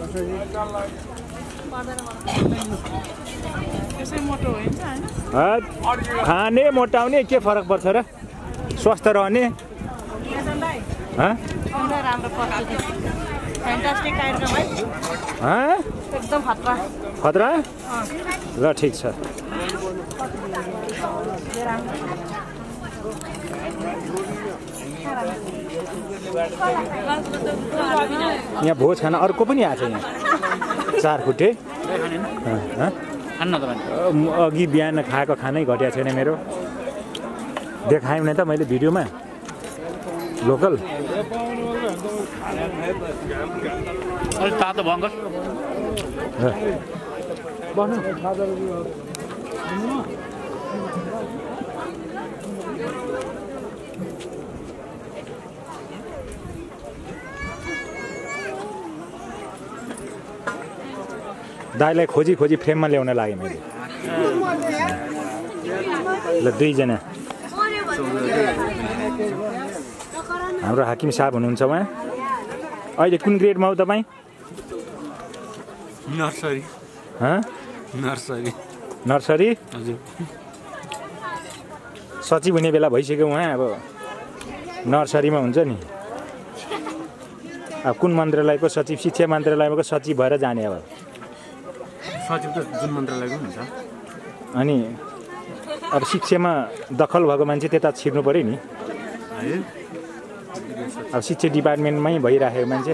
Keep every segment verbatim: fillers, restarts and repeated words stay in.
खाने मोटाउने के फरक पर्छ र स्वस्थ रहने खतरा ल ठिक छ यहाँ भोज खाना अर्को पनि आएको छ यहाँ चार खुट्टे अघि बिहान खाएको खानै घटिया छैन मेरो देखाएँ नि त मैले भिडियोमा लोकल तातो भङ्गस दाइलाई खोजी खोजी फ्रेममा ल्याउन लागेँ मैले ल दुईजना हाम्रो हाकिम साहब हुनुहुन्छ उहाँ अहिले कुन ग्रेडमा हो तपाईँ नर्सरी नर्सरी नर्सरी हजुर सचिव हुने बेला भइसक्यो उहाँ अब नर्सरीमा हुन्छ नि अब कुन मन्त्रालयको सचिव शिक्षा मन्त्रालयको सचिव भएर जाने अब सचिव त जुन मन्त्रालयको हुन्छ अनि अब शिक्षामा दखल भएको मान्छे त्यता छिर्नु पर्यो नि अब शिक्षा डिपार्टमेन्टमै भइराखेको मान्छे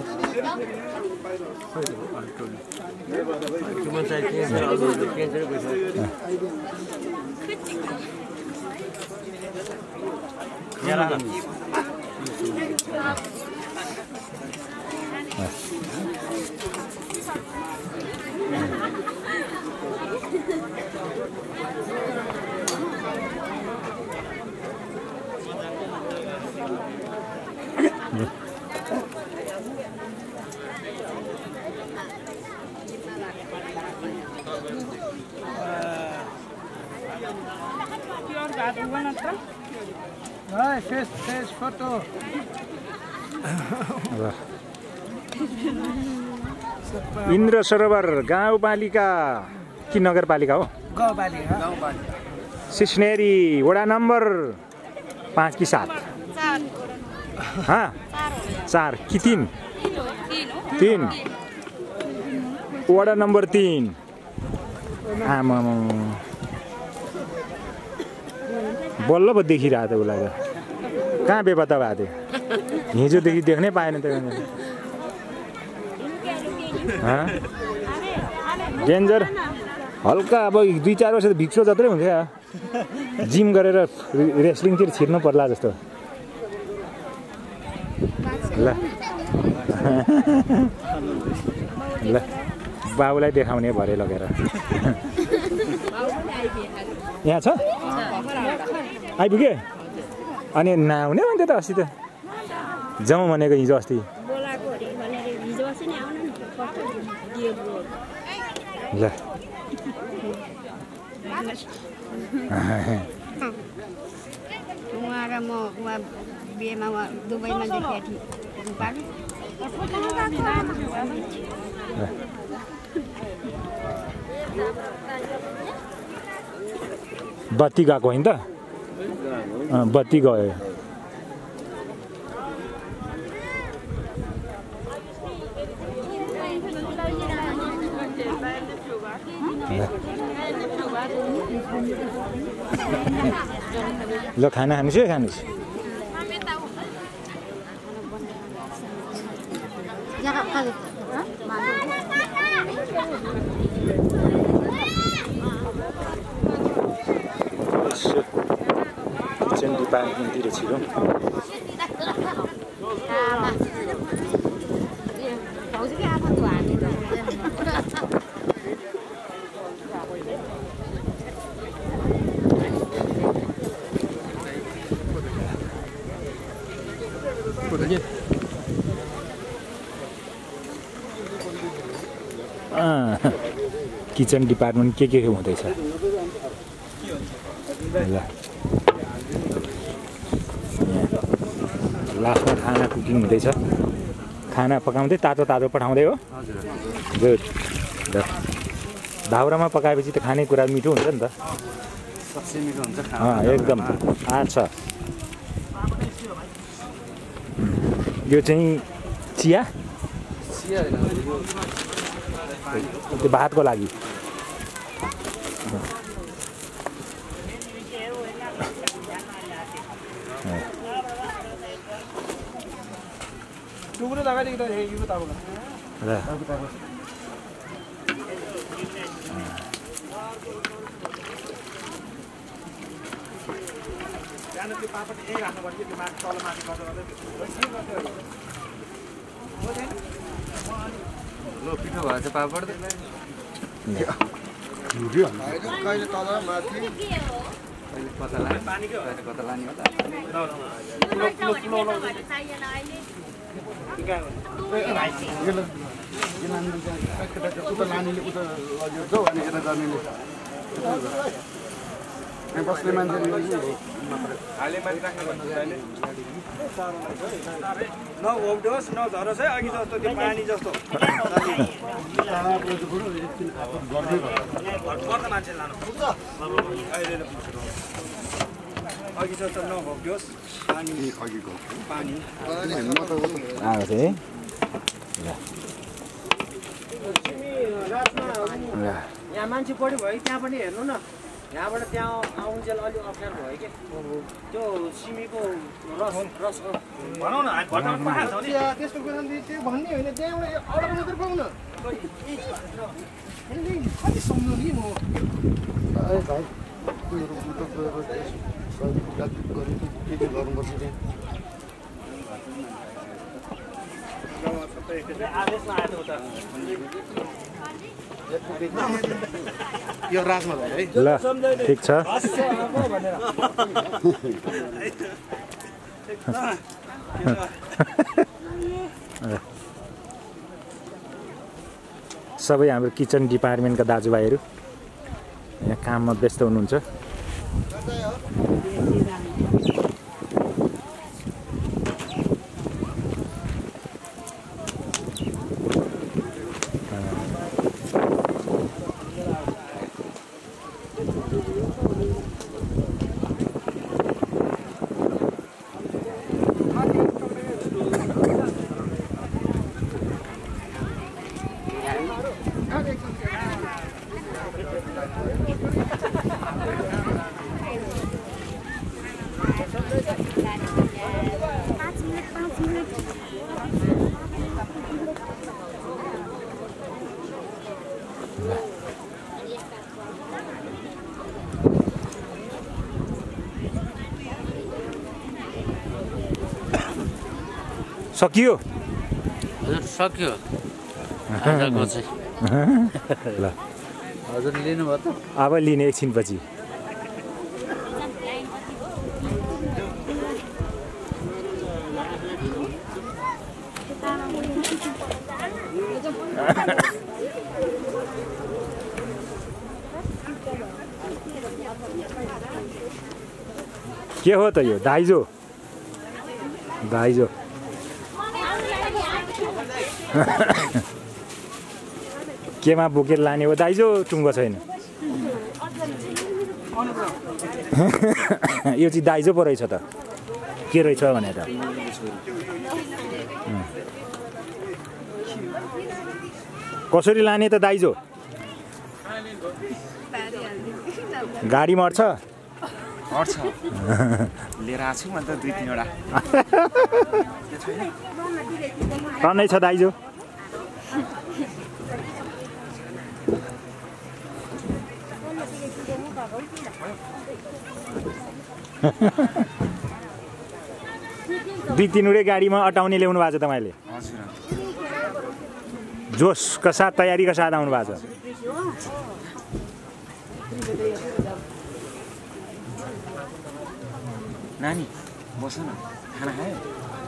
इन्द्र सरोवर गाउँपालिका कि नगरपालिका हो सिस्नेरी वडा नम्बर पाँच कि सात हाँ चार कि तीन तीन वडा नम्बर तीन आमा बल्ल पो देखिरहेको थियो उसलाई त कहाँ बेपत्ता भएको थियो हिजोदेखि देख्नै पाएन त डेन्जर हल्का अब दुई चार वर्ष त भिक्सो जत्रै हुन्थ्यो जिम गरेर रेस्लिङतिर छिर्नु पर्ला जस्तो ल ल बाबुलाई देखाउने भरे लगेर यहाँ छ आइपुगे अनि नआउने भन्थ्यो त अस्ति त जाउँ भनेको हिजो अस्ति ल उहाँ र म उहाँ बिहेमा दुबईमा देखेको थिएँ बत्ती गएको होइन त बत्ती गयो ल खाना खानुहोस् है खानुहोस् किचन डिपार्टमेन्टतिर छिरौँ किचन डिपार्टमेन्ट के के हुँदैछ ल लास्टमा खाना कुकिङ हुँदैछ खाना पकाउँदै तातो तातो पठाउँदै हो हजुर गुड दाउरामा पकाएपछि त खानेकुरा मिठो हुन्छ नि त सबसे मिठो हुन्छ अँ एकदम अच्छा यो चाहिँ चिया चिया त्यो भातको लागि टुक्रो लगाइदिएको त यो ताबो र त्यो पापड यही राख्नु पर्छ त्यो माथि तल माथि गर्दा लो पिठो भएछ पापड कहिले तल माथि कहिले कता लाने कहिले कता लाने होला उता लानेले उता लगिन्छ हौ अनि यता गर्नेले बस्ने मान्छेले न ओभ्डोस् न झरोस् है अघि जस्तो त्यो पानी जस्तो गर्दा मान्छे लानु अघि जस्तो नभोग्योस् पानी अघिको पानी आएको चाहिँ यहाँ मान्छे बढी भयो त्यहाँ पनि हेर्नु न यहाँबाट त्यहाँ आउन्जेल अलिक अप्ठ्यारो भयो कि त्यो सिमीको रस रस भनौँ न त्यस्तो कुरा त्यो भन्ने होइन त्यहाँबाट अर्डर मात्रै पाउँ न कति सम्झनु नि म भाइ के के गर्नुपर्छ आदेशमा आएको त यो राजमा भयो है ल ठिक छ सबै हाम्रो किचन डिपार्टमेन्टका दाजुभाइहरू यहाँ काममा व्यस्त हुनुहुन्छ सकियो हजुर सक्यो आजको चाहिँ ल हजुर लिनुभयो त अब लिने एकछिनपछि के हो त यो दाइजो दाइजो केमा बोकेर लाने हो दाइजो टुङ्गो छैन यो चाहिँ दाइजो पो रहेछ त के रहेछ भने त कसरी लाने त दाइजो गाडी मर्छ अट्छ लिएर आएको छु म त दुई तिनवटा टन्नै छ दाइजो दुई तिनवटै गाडीमा अटाउने ल्याउनु भएको छ तपाईँले जोसका साथ तयारीका साथ आउनु भएको छ नानी बस न खाना खायो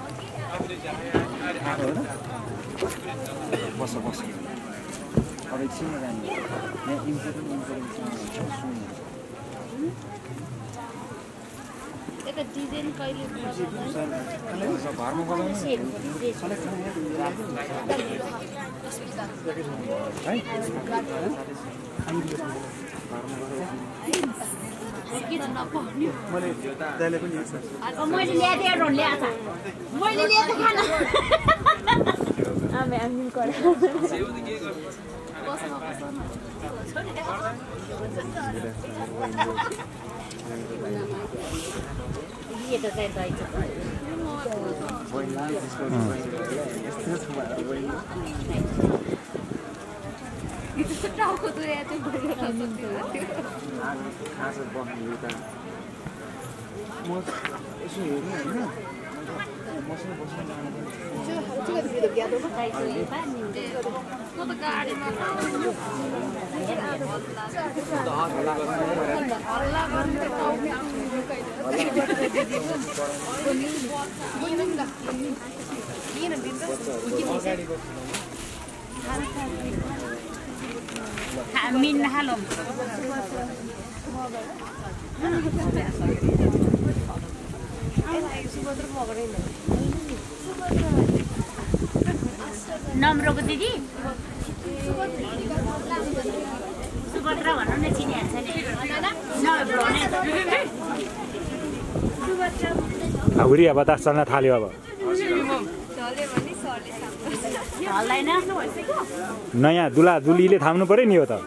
बस बस अब एकछिनमा जाने यहाँ इम्पोर्टेन्ट इम्पोर्टेन्ट त डिजाइन कहिले घरमा मैले ल्याएको ल्याएको मैले ल्याएको खाना आमे आमी करे ये त चाहिँ दही छ टाउको दुरेको थियो खासो बस्नु त म यसो हेर्नु हैन मसँग बस्नु Min halom. नम्रको दिदी सुभद्रा भन्नु न चिनिहाल्छ नि हुरी अब बतास चल्न थाल्यो अब नयाँ दुला दुलीले थाम्नु पर्यो नि हो त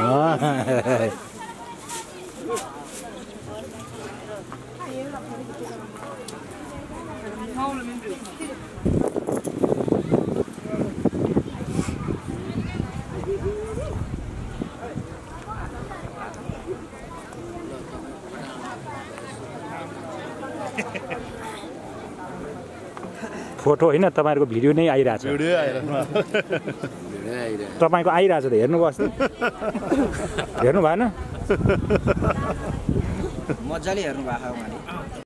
फोटो होइन तपाईँहरूको भिडियो नै आइरहेछ तपाईँको आइरहेछ त हेर्नुभयो अस्ति हेर्नु भएन मजाले हेर्नु भएको